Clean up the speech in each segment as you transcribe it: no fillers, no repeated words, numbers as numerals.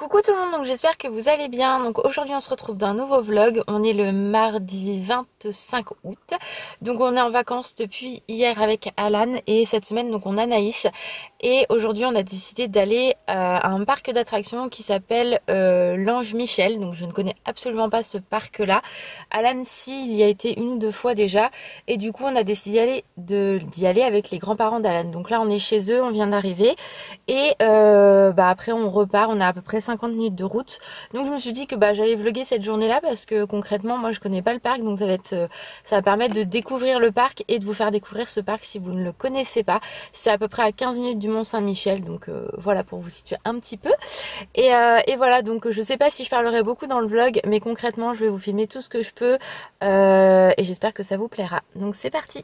Coucou tout le monde, donc j'espère que vous allez bien. Donc aujourd'hui on se retrouve dans un nouveau vlog. On est le mardi 25 août. Donc on est en vacances depuis hier avec Alan et cette semaine donc on a Anaïs. Et aujourd'hui on a décidé d'aller à un parc d'attractions qui s'appelle l'Ange Michel. Donc je ne connais absolument pas ce parc là. Alan si, il y a été une ou deux fois déjà. Et du coup on a décidé d'y aller avec les grands-parents d'Alan. Donc là on est chez eux, on vient d'arriver. Et après on repart, on a à peu près 50 minutes de route. Donc je me suis dit que j'allais vlogger cette journée là parce que concrètement moi je connais pas le parc. Donc ça va permettre de découvrir le parc et de vous faire découvrir ce parc si vous ne le connaissez pas. C'est à peu près à 15 minutes du Mont Saint-Michel. Donc voilà pour vous situer un petit peu. Et voilà, donc je sais pas si je parlerai beaucoup dans le vlog, mais concrètement je vais vous filmer tout ce que je peux et j'espère que ça vous plaira. Donc c'est parti.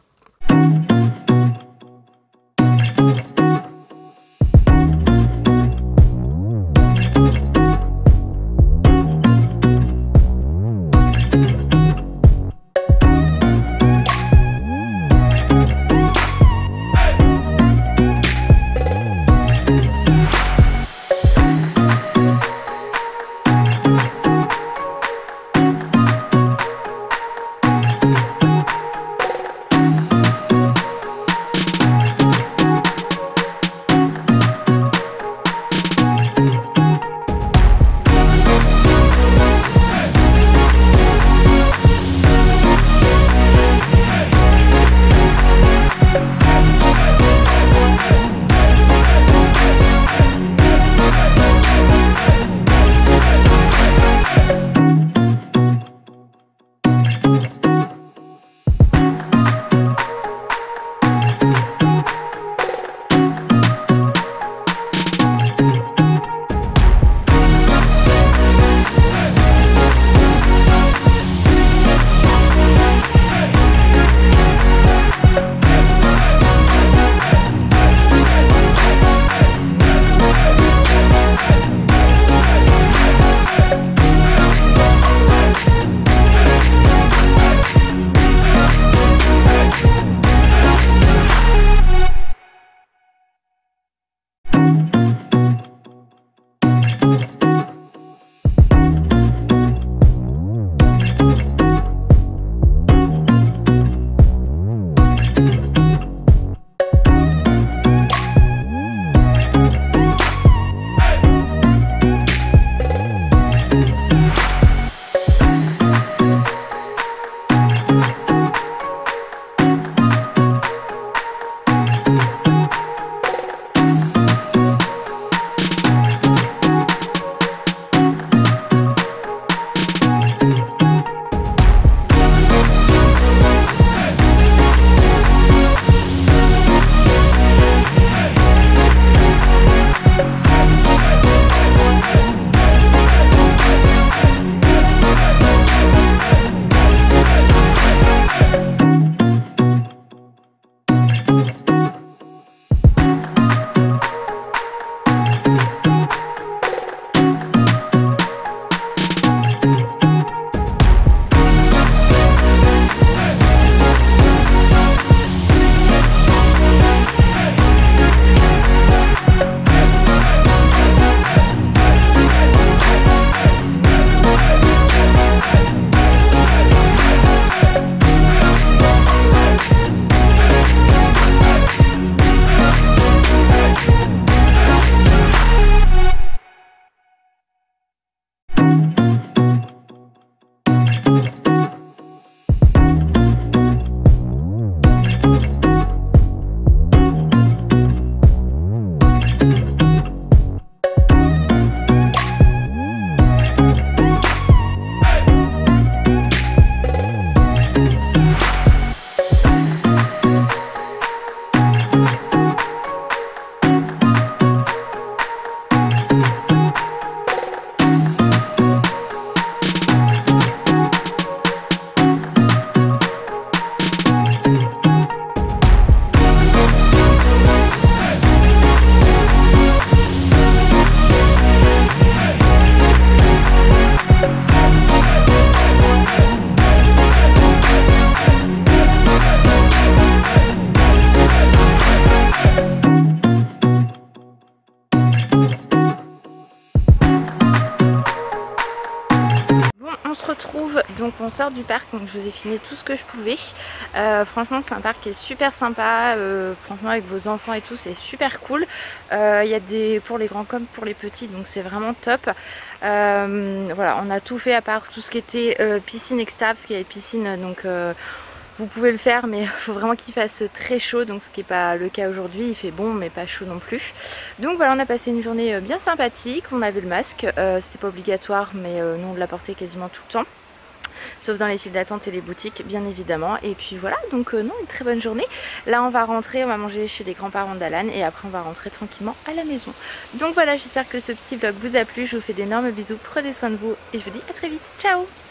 retrouve, donc on sort du parc, donc je vous ai filmé tout ce que je pouvais. Franchement c'est un parc qui est super sympa, franchement avec vos enfants et tout c'est super cool. Il y a des pour les grands comme pour les petits, donc c'est vraiment top. Voilà, on a tout fait à part tout ce qui était piscine etc, parce qu'il y a des piscines donc vous pouvez le faire, mais il faut vraiment qu'il fasse très chaud, donc ce qui n'est pas le cas aujourd'hui. Il fait bon mais pas chaud non plus. Donc voilà, on a passé une journée bien sympathique. On avait le masque, c'était pas obligatoire, mais nous on l'a porté quasiment tout le temps, sauf dans les files d'attente et les boutiques bien évidemment. Et puis voilà, donc non, une très bonne journée. Là on va rentrer, on va manger chez les grands-parents d'Alan et après on va rentrer tranquillement à la maison. Donc voilà, j'espère que ce petit vlog vous a plu. Je vous fais d'énormes bisous, prenez soin de vous et je vous dis à très vite, ciao.